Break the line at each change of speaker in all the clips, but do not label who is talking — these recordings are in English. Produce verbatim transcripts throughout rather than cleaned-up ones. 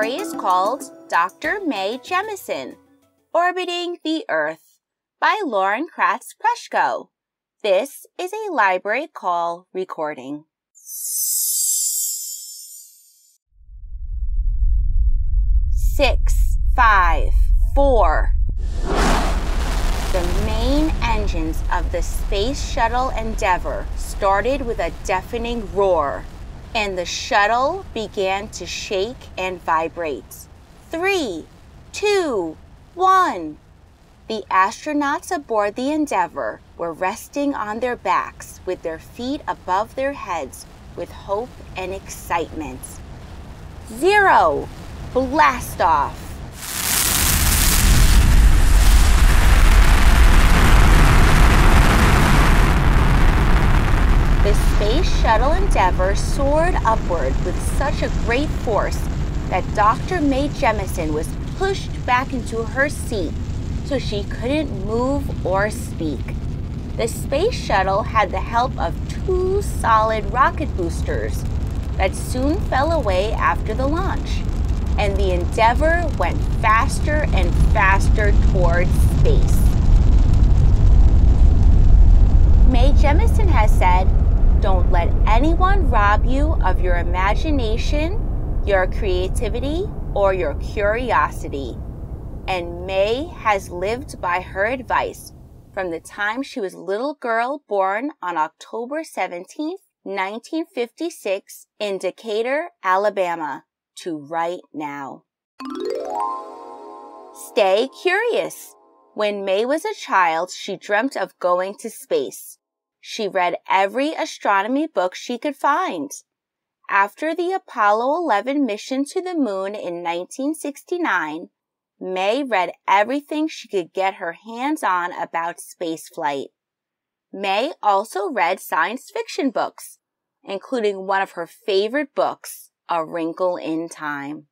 story is called Doctor Mae Jemison, Orbiting the Earth by Kratz Prushko. This is a LibraryCall recording. Six, five, four. The main engines of the Space Shuttle Endeavour started with a deafening roar, and the shuttle began to shake and vibrate. Three, two, one. The astronauts aboard the Endeavour were resting on their backs with their feet above their heads with hope and excitement. Zero. Blast off. The Space Shuttle Endeavour soared upward with such a great force that Doctor Mae Jemison was pushed back into her seat so she couldn't move or speak. The Space Shuttle had the help of two solid rocket boosters that soon fell away after the launch, and the Endeavour went faster and faster towards space. Mae Jemison has said, "Don't let anyone rob you of your imagination, your creativity, or your curiosity." And Mae has lived by her advice from the time she was a little girl born on October seventeenth, nineteen fifty-six in Decatur, Alabama, to right now. Stay curious. When Mae was a child, she dreamt of going to space. She read every astronomy book she could find. After the Apollo eleven mission to the moon in nineteen sixty-nine, Mae read everything she could get her hands on about spaceflight. Mae also read science fiction books, including one of her favorite books, A Wrinkle in Time.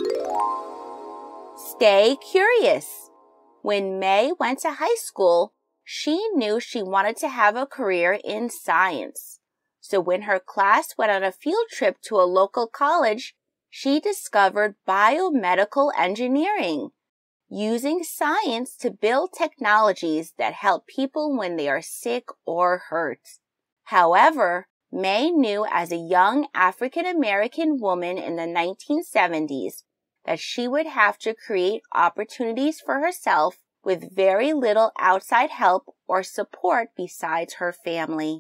Stay curious. When Mae went to high school, she knew she wanted to have a career in science. So when her class went on a field trip to a local college, she discovered biomedical engineering, using science to build technologies that help people when they are sick or hurt. However, Mae knew as a young African-American woman in the nineteen seventies that she would have to create opportunities for herself with very little outside help or support besides her family.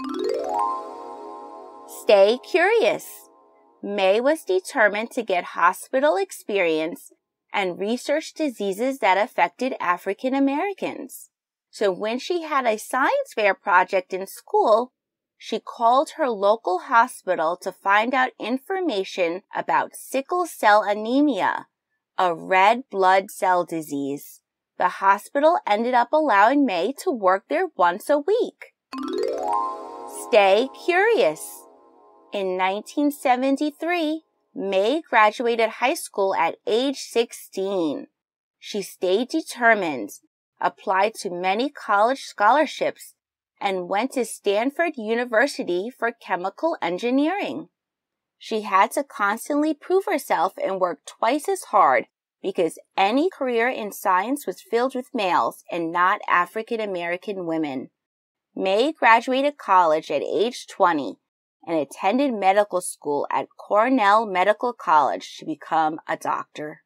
Stay curious. Mae was determined to get hospital experience and research diseases that affected African Americans. So when she had a science fair project in school, she called her local hospital to find out information about sickle cell anemia, a red blood cell disease. The hospital ended up allowing Mae to work there once a week. Stay curious. In nineteen seventy-three, Mae graduated high school at age sixteen. She stayed determined, applied to many college scholarships, and went to Stanford University for chemical engineering. She had to constantly prove herself and work twice as hard because any career in science was filled with males and not African American women. Mae graduated college at age twenty and attended medical school at Cornell Medical College to become a doctor.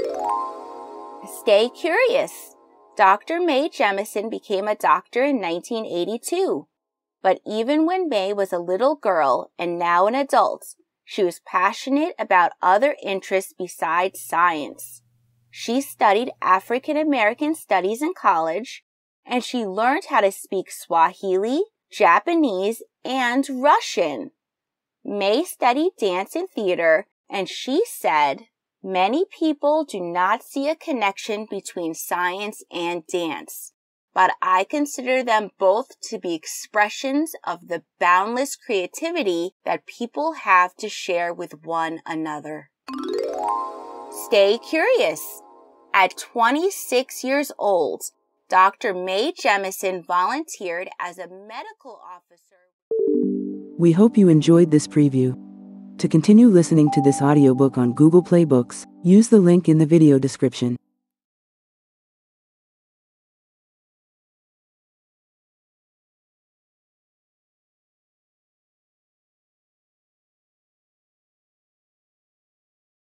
Stay curious. Doctor Mae Jemison became a doctor in nineteen eighty-two. But even when Mae was a little girl and now an adult, she was passionate about other interests besides science. She studied African American studies in college, and she learned how to speak Swahili, Japanese, and Russian. Mae studied dance and theater, and she said, "Many people do not see a connection between science and dance, but I consider them both to be expressions of the boundless creativity that people have to share with one another." Stay curious. At twenty-six years old, Doctor Mae Jemison volunteered as a medical officer.
We hope you enjoyed this preview. To continue listening to this audiobook on Google Play Books, Use the link in the video description.